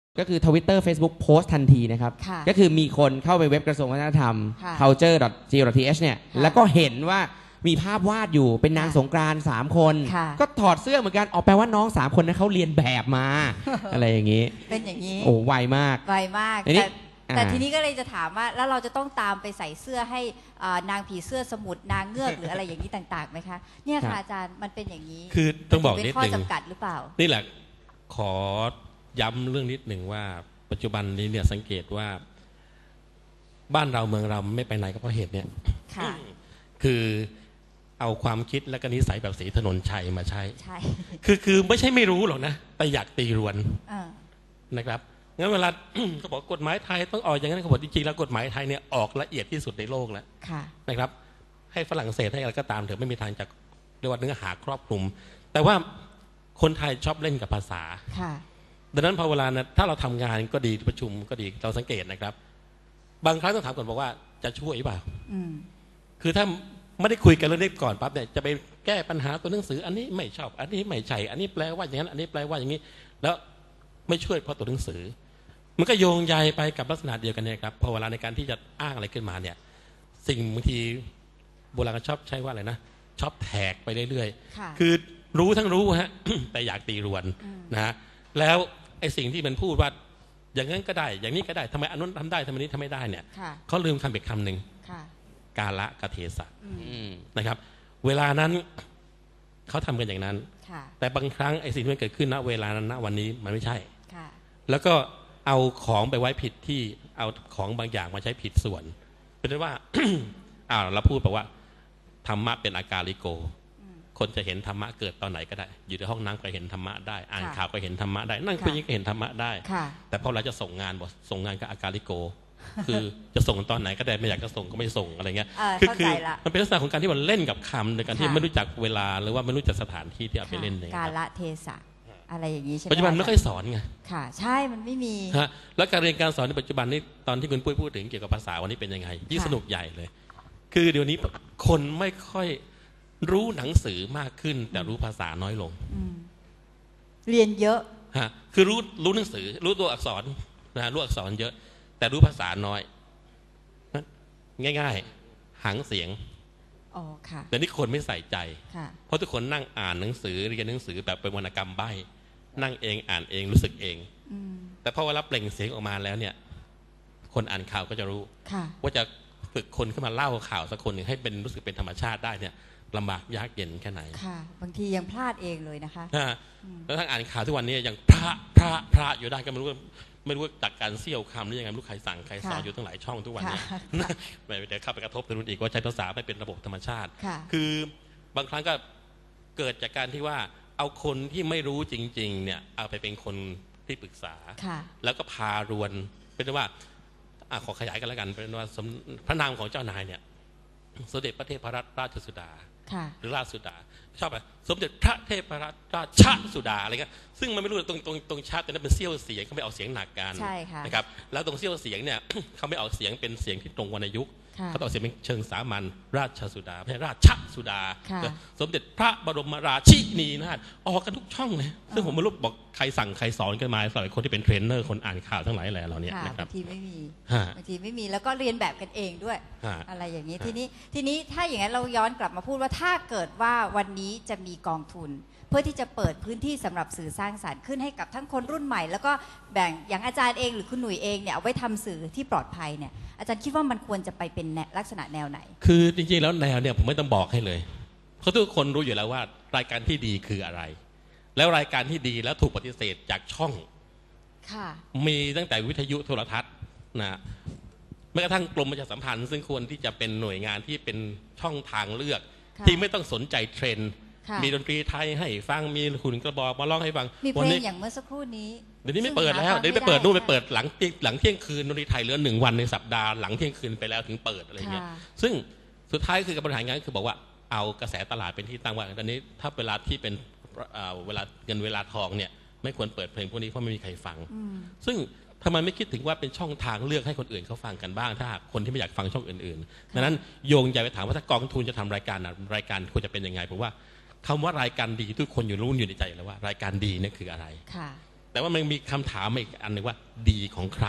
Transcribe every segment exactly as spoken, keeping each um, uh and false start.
ก็คือ Twitter Facebook โพสต์ทันทีนะครับก็คือมีคนเข้าไปเว็บกระทรวงวัฒนธรรม คัลเจอร์ ดอท จี โอ ดอท ที เอช เนี่ยแล้วก็เห็นว่ามีภาพวาดอยู่เป็นนางสงกรานต์สามคนก็ถอดเสื้อเหมือนกันออกแปลว่าน้องสามคนนั้นเขาเรียนแบบมา อะไรอย่างนี้เป็นอย่างนี้โอ้ไวมากไวมากแต่แต่ทีนี้ก็เลยจะถามว่าแล้วเราจะต้องตามไปใส่เสื้อให้นางผีเสื้อสมุทรนางเงือกหรืออะไรอย่างนี้ต่างๆไหมคะเนี่ยค่ะอาจารย์มันเป็นอย่างนี้คือต้องบอกนิดนึงเป็นข้อจำกัดหรือเปล่านี่แหละขอย้ำเรื่องนิดหนึ่งว่าปัจจุบันนี้เนี่ยสังเกตว่าบ้านเราเมืองเราไม่ไปไหนก็เพราะเหตุเนี่ยคือเอาความคิดและก็นิสัยแบบศรีถนนชัยมาใช้ใช่คือคือไม่ใช่ไม่รู้หรอกนะแต่อยากตีรวนนะครับงั้นเวลาเขาบอกกฎหมายไทยต้องออกอย่างนั้นเขาบอกจริงๆแล้วกฎหมายไทยเนี่ยออกละเอียดที่สุดในโลกแล้วนะครับให้ฝรั่งเศสให้อะไรก็ตามเถอะไม่มีทางจะเรียกว่าเนื้อหาครอบคลุมแต่ว่าคนไทยชอบเล่นกับภาษาดังนั้นพอเวลานะถ้าเราทำงานก็ดีประชุมก็ดีเราสังเกตนะครับบางครั้งต้องถามก่อนบอกว่าจะช่วยหรือเปล่าคือถ้าไม่ได้คุยกันเรื่องนี้ก่อนปั๊บเนี่ยจะไปแก้ปัญหาตัวหนังสืออันนี้ไม่ชอบอันนี้ไม่ใช่อันนี้แปลว่าอย่างนั้นอันนี้แปลว่าอย่างนี้แล้วไม่ช่วยเพราะตัวหนังสือมันก็โยงใยไปกับลักษณะเดียวกันเนี่ยครับพอเวลาในการที่จะอ้างอะไรขึ้นมาเนี่ยสิ่งบางทีโบราณก็ชอบใช้ว่าอะไรนะชอบแท็กไปเรื่อยๆคือรู้ทั้งรู้ฮะ แต่อยากตีรวนนะฮะแล้วไอ้สิ่งที่มันพูดว่าอย่างนั้นก็ได้อย่างนี้ก็ได้ทำไมอันนั้นทำได้ทำไมนี้ทำไม่ได้เนี่ยเขาลืมคำอีกคำหนึ่งกาละกะเทศะนะครับเวลานั้นเขาทำกันอย่างนั้นแต่บางครั้งไอ้สิ่งที่มันเกิดขึ้นณเวลานั้นณวันนี้มันไม่ใช่แล้วก็เอาของไปไว้ผิดที่เอาของบางอย่างมาใช้ผิดส่วนเป็นว่า อ้าวเราพูดบอกว่าธรรมะเป็นอาการลิโกคนจะเห็นธรรมะเกิดตอนไหนก็ได้อยู่ในห้องน้ำก็เห็นธรรมะได้อ่านข่าวก็เห็นธรรมะได้นั่งคุยก็เห็นธรรมะได้แต่พอเราจะส่งงานบอกส่งงานกับอาการลิโกคือจะส่งตอนไหนก็ได้ไม่อยากจะส่งก็ไม่ส่งอะไรเงี้ยคือคือมันเป็นลักษณะของการที่มันเล่นกับคำในการที่ไม่รู้จักเวลาหรือว่าไม่รู้จักสถานที่ที่เอาไปเล่นเองกาละเทศะอะไรอย่างนี้ใช่ไหมปัจจุบันไม่ค่อยสอนไงค่ะใช่มันไม่มีฮะแล้วการเรียนการสอนในปัจจุบันนี้ตอนที่คุณปุ้ยพูดถึงเกี่ยวกับภาษาวันนี้เป็นยังไงยิ่งสนุกใหญ่เลยคือเดี๋ยวนี้คนไม่ค่อยรู้หนังสือมากขึ้นแต่รู้ภาษาน้อยลงเรียนเยอะฮะคือรู้รู้หนังสือรู้ตัวอักษรนะรู้อักษรเยอะแต่รู้ภาษาน้อยง่ายๆหางเสียงอ๋อค่ะแต่นี่คนไม่ใส่ใจเพราะทุกคนนั่งอ่านหนังสือเรียนหนังสือแบบเป็นวรรณกรรมใบ้นั่งเองอ่านเองรู้สึกเองแต่พอเวลาเปล่งเสียงออกมาแล้วเนี่ยคนอ่านข่าวก็จะรู้ว่าจะฝึกคนขึ้นมาเล่าข่าวสักคนหนึ่งให้เป็นรู้สึกเป็นธรรมชาติได้เนี่ยลำบากยากเย็นแค่ไหนค่ะบางทียังพลาดเองเลยนะคะแล้วทั้งอ่านข่าวทุกวันนี้ยังพระพระพระอยู่ได้ก็ไม่รู้ไม่รู้จากการเสี่ยวคำหรือยังไงไม่รู้ใครสั่งใครสอนอยู่ตั้งหลายช่องทุกวันนี้เดี๋ยวเข้าไปกระทบไปรุ่นอีกว่าใช้ภาษาไม่เป็นระบบธรรมชาติคือบางครั้งก็เกิดจากการที่ว่าเอาคนที่ไม่รู้จริงๆเนี่ยเอาไปเป็นคนที่ปรึกษาแล้วก็พารวนเป็นว่าขอขยายกันแล้วกันเป็นว่าพระนามของเจ้านายเนี่ยสมเด็จพระเทพรัตนราชสุดาหรือราชสุดาชอบไหมสมเด็จพระเทพรัตนราชสุดาอะไรเงี้ยซึ่งมันไม่รู้ตรงตรงตรงชาติแต่นั้นเป็นเสี้ยวเสียงเขาไม่ออกเสียงหนักกันนะครับแล้วตรงเสี้ยวเสียงเนี่ยเขาไม่ออกเสียงเป็นเสียงที่ตรงวรรณยุกต์เขาต้องออกเสียงเป็นเชิงสามัญราชสุดาไม่ใช่ราชสุดาสมเด็จพระบรมราชินีนาถออกกันทุกช่องเลยซึ่งผมไม่รู้บอกใครสั่งใครสอนกันมาสำหรับคนที่เป็นเทรนเนอร์คนอ่านข่าวทั้งหลายแหล่เหล่านี้นะครับบางทีไม่มีบางทีไม่มีแล้วก็เรียนแบบกันเองด้วยอะไรอย่างนี้ทีนี้ทีนี้ถ้าอย่างนั้นเราย้อนกลับมาพูดว่าถ้าเกิดว่าวันนี้จะมีกองทุนเพื่อที่จะเปิดพื้นที่สำหรับสื่อสร้างสรรค์ขึ้นให้กับทั้งคนรุ่นใหม่แล้วก็แบ่งอย่างอาจารย์เองหรือคุณหนุ่ยเองเนี่ยเอาไว้ทำสื่อที่ปลอดภัยเนี่ยอาจารย์คิดว่ามันควรจะไปเป็นลักษณะแนวไหนคือจริงๆแล้วแนวเนี่ยผมไม่ต้องบอกให้เลยเพราะทุกคนรู้อยู่แล้วว่ารายการที่ดีคืออะไรแล้วรายการที่ดีแล้วถูกปฏิเสธจากช่องมีตั้งแต่วิทยุโทรทัศน์นะแม้กระทั่งกรมประชาสัมพันธ์ซึ่งควรที่จะเป็นหน่วยงานที่เป็นช่องทางเลือกที่ไม่ต้องสนใจเทรนด์มีดนตรีไทยให้ฟังมีหุ่นกระบอกมาร้องให้ฟังมีเพลงอย่างเมื่อสักครู่นี้เดี๋ยวนี้ไม่เปิดแล้วเดี๋ยวไปเปิดนู่นไปเปิดหลังหลังเที่ยงคืนดนตรีไทยเหลือหนึ่งวันในสัปดาห์หลังเที่ยงคืนไปแล้วถึงเปิดอะไรเงี้ยซึ่งสุดท้ายคือการบริหารงานคือบอกว่าเอากระแสตลาดเป็นที่ตั้งว่าตอนนี้ถ้าเวลาที่เป็นเวลาเงินเวลาทองเนี่ยไม่ควรเปิดเพลงพวกนี้เพราะไม่มีใครฟังซึ่งทำไมไม่คิดถึงว่าเป็นช่องทางเลือกให้คนอื่นเขาฟังกันบ้างถ้าคนที่ไม่อยากฟังช่องอื่นๆดังนั้นโยงใยไปถามว่าถ้ากองทุนจะทำรายการรายการควรจะเป็นยังไงผมว่าคำว่ารายการดีทุกคนอยู่รู้อยู่ในใจแล้วว่ารายการดีนี่คืออะไรแต่ว่ามันมีคำถามอีกอันหนึ่งว่า ดีของใคร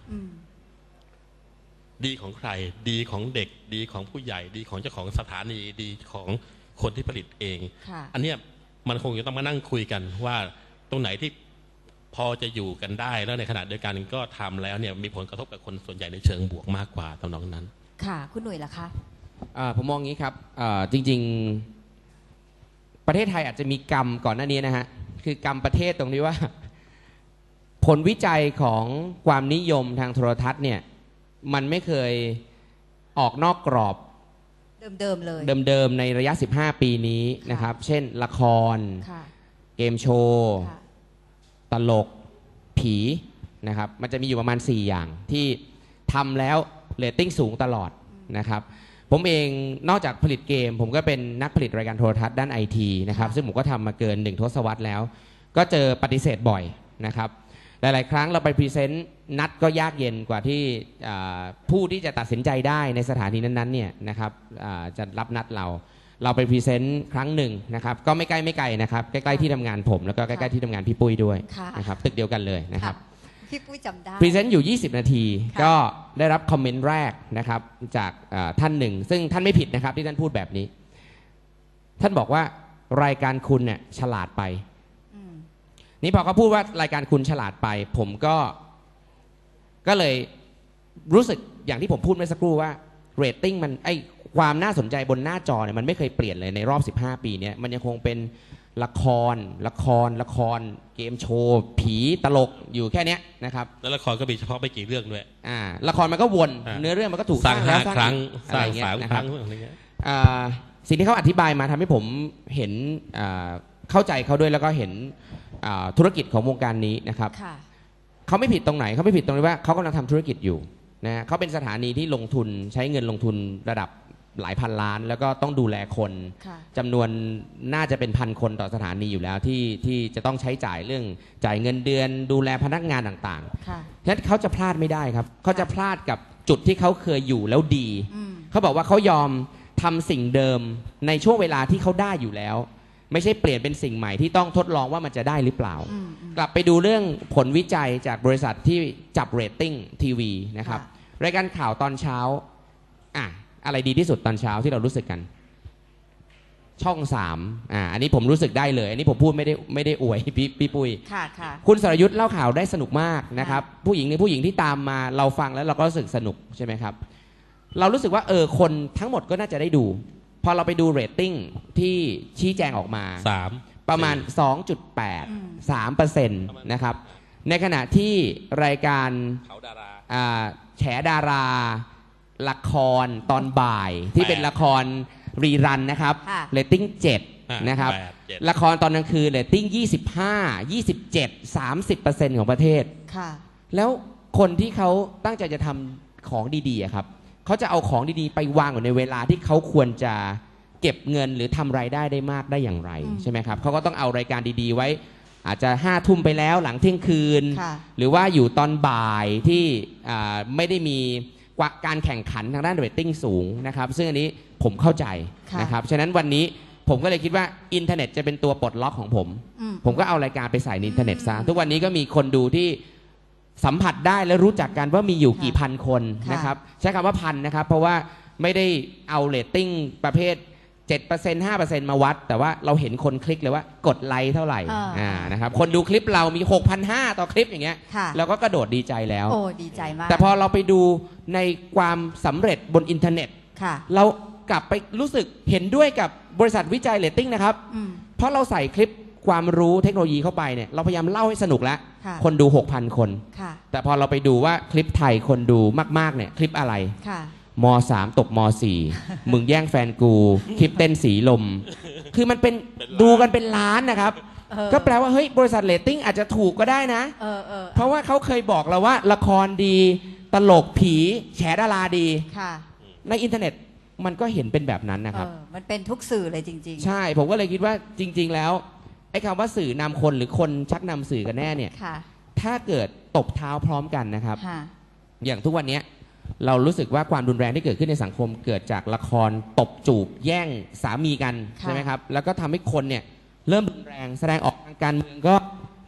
ดีของใครดีของเด็กดีของผู้ใหญ่ดีของเจ้าของสถานีดีของคนที่ผลิตเองอันเนี้ยมันคงจะต้องมานั่งคุยกันว่าตรงไหนที่พอจะอยู่กันได้แล้วในขณะเดียวกันก็ทำแล้วเนี่ยมีผลกระทบกับคนส่วนใหญ่ในเชิงบวกมากกว่าตรงนั้นค่ะคุณหนุ่ยล่ะคะผมมองงี้ครับจริงๆประเทศไทยอาจจะมีกรรมก่อนหน้านี้นะฮะคือกรรมประเทศตรงที่ว่าผลวิจัยของความนิยมทางโทรทัศน์เนี่ยมันไม่เคยออกนอกกรอบเดิมๆเลยเดิมๆในระยะสิบห้าปีนี้นะครับเช่นละครเกมโชว์ตลกผีนะครับมันจะมีอยู่ประมาณสี่อย่างที่ทำแล้วเรตติ้งสูงตลอดนะครับผมเองนอกจากผลิตเกมผมก็เป็นนักผลิตรายการโทรทัศน์ด้านไอทีนะครับซึ่งผมก็ทำมาเกินหนึ่งทศวรรษแล้วก็เจอปฏิเสธบ่อยนะครับหลายๆครั้งเราไปพรีเซนต์นัดก็ยากเย็นกว่าที่ผู้ที่จะตัดสินใจได้ในสถานีนั้นๆเนี่ยนะครับจะรับนัดเราเราไปพรีเซนต์ครั้งหนึ่งนะครับก็ไม่ใกล้ไม่ไกลนะครับใกล้ๆที่ทำงานผมแล้วก็ใกล้ๆที่ทำงานพี่ปุ้ยด้วยนะครับตึกเดียวกันเลยนะครับพี่ปุ้ยจำได้พรีเซนต์อยู่ยี่สิบนาทีก็ได้รับคอมเมนต์แรกนะครับจากท่านหนึ่งซึ่งท่านไม่ผิดนะครับที่ท่านพูดแบบนี้ท่านบอกว่ารายการคุณเนี่ยฉลาดไปนี่พอเขาพูดว่ารายการคุณฉลาดไปผมก็ก็เลยรู้สึกอย่างที่ผมพูดเมื่อสักครู่ว่าเรตติ้งมันไอความน่าสนใจบนหน้าจอเนี่ยมันไม่เคยเปลี่ยนเลยในรอบสิบห้าปีเนี่ยมันยังคงเป็นละครละครละครเกมโชว์ผีตลกอยู่แค่นี้นะครับแล้วละครก็มีเฉพาะไม่กี่เรื่องด้วยอ่าละครมันก็วนเนื้อเรื่องมันก็ถูกสร้างห้าครั้งสร้างสามครั้งอะไรเงี้ยสิ่งที่เขาอธิบายมาทำให้ผมเห็นเข้าใจเขาด้วยแล้วก็เห็นธุรกิจของวงการนี้นะครับเขาไม่ผิดตรงไหนเขาไม่ผิดตรงที่ว่าเขากำลังทำธุรกิจอยู่นะเขาเป็นสถานีที่ลงทุนใช้เงินลงทุนระดับหลายพันล้านแล้วก็ต้องดูแลคนจำนวนน่าจะเป็นพันคนต่อสถานีอยู่แล้วที่ที่จะต้องใช้จ่ายเรื่องจ่ายเงินเดือนดูแลพนักงานต่างๆฉะนั้นเขาจะพลาดไม่ได้ครับเขาจะพลาดกับจุดที่เขาเคยอยู่แล้วดีเขาบอกว่าเขายอมทำสิ่งเดิมในช่วงเวลาที่เขาได้อยู่แล้วไม่ใช่เปลี่ยนเป็นสิ่งใหม่ที่ต้องทดลองว่ามันจะได้หรือเปล่ากลับไปดูเรื่องผลวิจัยจากบริษัทที่จับเรตติ้งทีวีนะครับรายการข่าวตอนเช้าอ่ะอะไรดีที่สุดตอนเช้าที่เรารู้สึกกันช่องสามอ่าอันนี้ผมรู้สึกได้เลยอันนี้ผมพูดไม่ได้ไม่ได้อวยพี่พี่ปุ้ยค่ะค่ะคุณสรยุทธ์เล่าข่าวได้สนุกมากนะครับผู้หญิงในผู้หญิงที่ตามมาเราฟังแล้วเราก็รู้สึกสนุกใช่ไหมครับเรารู้สึกว่าเออคนทั้งหมดก็น่าจะได้ดูพอเราไปดูเรตติ้งที่ชี้แจงออกมาสามประมาณ สองจุดแปด สามเปอร์เซ็นต์ นะครับในขณะที่รายการเขาดาราอ่าแฉดาราละครตอนบ่ายที่เป็นละครรีรันนะครับเรตติ้งเจ็ดนะครับละครตอนกลางคืนเรตติ้งยี่สิบห้า ยี่สิบเจ็ด สามสิบเปอร์เซ็นต์ ของประเทศแล้วคนที่เขาตั้งใจจะทำของดีๆครับเขาจะเอาของดีๆไปวางอยู่ในเวลาที่เขาควรจะเก็บเงินหรือทำรายได้ได้มากได้อย่างไรใช่ไหมครับเขาก็ต้องเอารายการดีๆไว้อาจจะห้าทุ่มไปแล้วหลังเที่ยงคืนหรือว่าอยู่ตอนบ่ายที่ไม่ได้มีการแข่งขันทางด้านเรตติ้งสูงนะครับซึ่งอันนี้ผมเข้าใจนะครับฉะนั้นวันนี้ผมก็เลยคิดว่าอินเทอร์เน็ตจะเป็นตัวปลดล็อกของผมผมก็เอารายการไปใส่ในอินเทอร์เน็ตซะทุกวันนี้ก็มีคนดูที่สัมผัสได้และรู้จักกันว่ามีอยู่กี่พันคนนะครับใช้คำว่าพันนะครับเพราะว่าไม่ได้เอาเรตติ้งประเภท เจ็ดเปอร์เซ็นต์ ห้าเปอร์เซ็นต์ มาวัดแต่ว่าเราเห็นคนคลิกเลยว่ากดไลค์เท่าไหร่อ่านะครับคนดูคลิปเรามี หกพันห้าร้อย ต่อคลิปอย่างเงี้ยเราก็กระโดดดีใจแล้วโอ้ดีใจมากแต่พอเราไปดูในความสำเร็จบนอินเทอร์เน็ตเรากลับไปรู้สึกเห็นด้วยกับบริษัทวิจัยเรตติ้งนะครับเพราะเราใส่คลิปความรู้เทคโนโลยีเข้าไปเนี่ยเราพยายามเล่าให้สนุกแล้วคนดู หกพัน คนแต่พอเราไปดูว่าคลิปไทยคนดูมากๆเนี่ยคลิปอะไรมสามตกมสี่มึงแย่งแฟนกูคลิปเต้นสีลมคือมันเป็นดูกันเป็นล้านนะครับก็แปลว่าเฮ้ยบริษัทเรตติ้งอาจจะถูกก็ได้นะเพราะว่าเขาเคยบอกเราว่าละครดีตลกผีแฉดาราดีในอินเทอร์เน็ตมันก็เห็นเป็นแบบนั้นนะครับมันเป็นทุกสื่อเลยจริงๆใช่ผมก็เลยคิดว่าจริงๆแล้วไอ้คำว่าสื่อนำคนหรือคนชักนำสื่อกันแน่เนี่ยถ้าเกิดตบเท้าพร้อมกันนะครับอย่างทุกวันนี้เรารู้สึกว่าความรุนแรงที่เกิดขึ้นในสังคมเกิดจากละครตบจูบแย่งสามีกันใช่ไหมครับแล้วก็ทำให้คนเนี่ยเริ่มรุนแรงแสดงออกทางการเมืองก็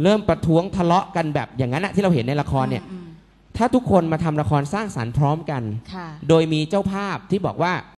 เริ่มประท้วงทะเลาะกันแบบอย่างนั้นนะที่เราเห็นในละครเนี่ยถ้าทุกคนมาทำละครสร้างสรรค์พร้อมกันโดยมีเจ้าภาพที่บอกว่า